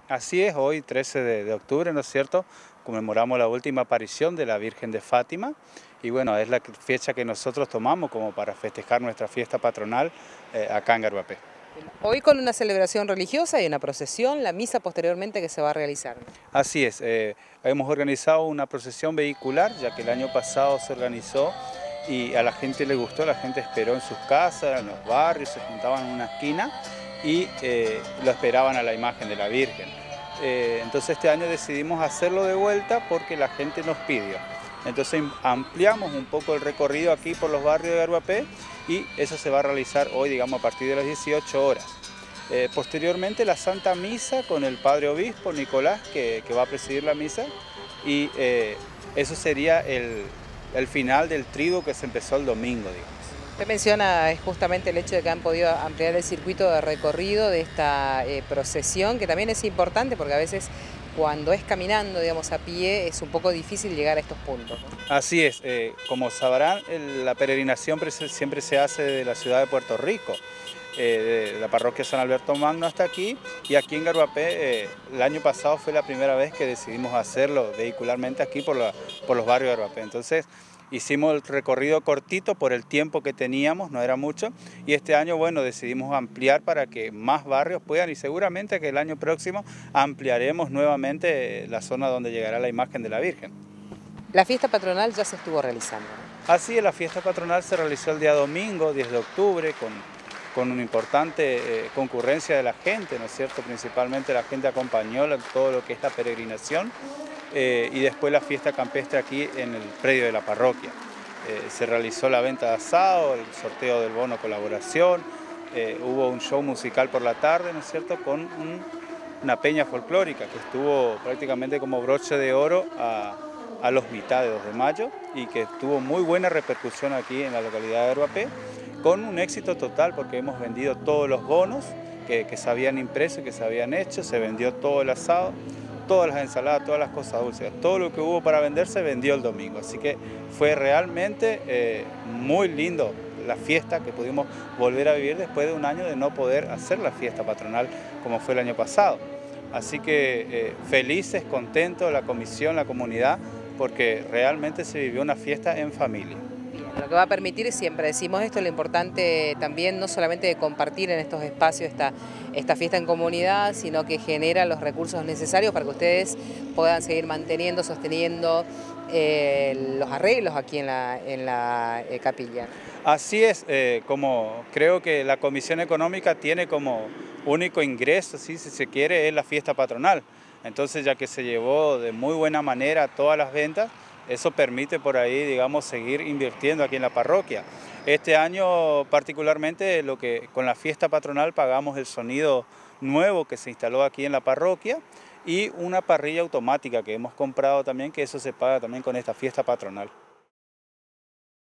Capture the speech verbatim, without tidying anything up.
Así es, hoy trece de, de octubre, ¿no es cierto?, conmemoramos la última aparición de la Virgen de Fátima y bueno, es la fecha que nosotros tomamos como para festejar nuestra fiesta patronal eh, acá en Garguapé. Hoy con una celebración religiosa y una procesión, la misa posteriormente que se va a realizar. Así es, eh, hemos organizado una procesión vehicular, ya que el año pasado se organizó y a la gente le gustó, la gente esperó en sus casas, en los barrios, se juntaban en una esquina y eh, lo esperaban a la imagen de la Virgen. Eh, entonces este año decidimos hacerlo de vuelta porque la gente nos pidió. Entonces ampliamos un poco el recorrido aquí por los barrios de Garguapé y eso se va a realizar hoy, digamos, a partir de las dieciocho horas. Eh, posteriormente la Santa Misa con el Padre Obispo Nicolás que, que va a presidir la misa y eh, eso sería el, el final del triduo que se empezó el domingo, digamos. Usted menciona es justamente el hecho de que han podido ampliar el circuito de recorrido de esta eh, procesión, que también es importante porque a veces cuando es caminando, digamos, a pie, es un poco difícil llegar a estos puntos, ¿no? Así es, eh, como sabrán, el, la peregrinación siempre se hace de la ciudad de Puerto Rico, eh, de la parroquia San Alberto Magno hasta aquí, y aquí en Garguapé eh, el año pasado fue la primera vez que decidimos hacerlo vehicularmente aquí por, la, por los barrios de Garguapé. Entonces hicimos el recorrido cortito por el tiempo que teníamos, no era mucho, y este año, bueno, decidimos ampliar para que más barrios puedan, y seguramente que el año próximo ampliaremos nuevamente la zona donde llegará la imagen de la Virgen. La fiesta patronal ya se estuvo realizando, ¿no? Así es, la fiesta patronal se realizó el día domingo, diez de octubre, con, con una importante eh, concurrencia de la gente, ¿no es cierto? Principalmente la gente acompañó todo lo que es la peregrinación eh, y después la fiesta campestre aquí en el predio de la parroquia. Eh, se realizó la venta de asado, el sorteo del bono colaboración, eh, hubo un show musical por la tarde, ¿no es cierto?, con un, una peña folclórica que estuvo prácticamente como broche de oro a a los mitad de dos de mayo y que tuvo muy buena repercusión aquí en la localidad de Garguapé, con un éxito total porque hemos vendido todos los bonos que, que se habían impreso, que se habían hecho, se vendió todo el asado, todas las ensaladas, todas las cosas dulces, todo lo que hubo para vender se vendió el domingo, así que fue realmente eh, muy lindo la fiesta que pudimos volver a vivir después de un año de no poder hacer la fiesta patronal como fue el año pasado. Así que eh, felices, contentos, la comisión, la comunidad, porque realmente se vivió una fiesta en familia. Lo que va a permitir, siempre decimos esto, lo importante también no solamente de compartir en estos espacios esta, esta fiesta en comunidad, sino que genera los recursos necesarios para que ustedes puedan seguir manteniendo, sosteniendo eh, los arreglos aquí en la, en la eh, capilla. Así es, eh, como creo que la Comisión Económica tiene como único ingreso, ¿sí?, si se quiere, es la fiesta patronal. Entonces, ya que se llevó de muy buena manera todas las ventas, eso permite por ahí, digamos, seguir invirtiendo aquí en la parroquia. Este año particularmente, lo que con la fiesta patronal pagamos el sonido nuevo que se instaló aquí en la parroquia y una parrilla automática que hemos comprado también, que eso se paga también con esta fiesta patronal.